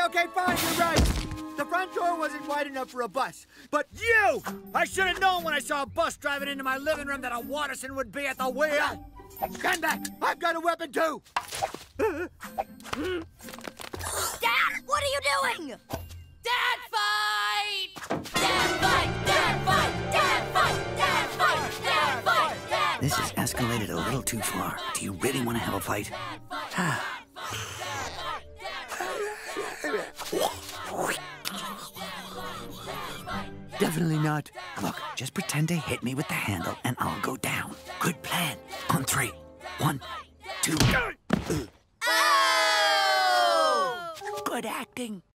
Okay, fine, you're right. The front door wasn't wide enough for a bus. But you! I should have known when I saw a bus driving into my living room that a Watterson would be at the wheel. Stand back! I've got a weapon, too! Dad, what are you doing? Dad fight! Dad fight! Dad fight! Dad fight! Dad fight! Dad fight! Dad This has escalated a little too far. Do you really want to have a fight? Definitely not. Look, just pretend to hit me with the handle and I'll go down. Good plan. On 3. 1, 2. Oh! Good acting.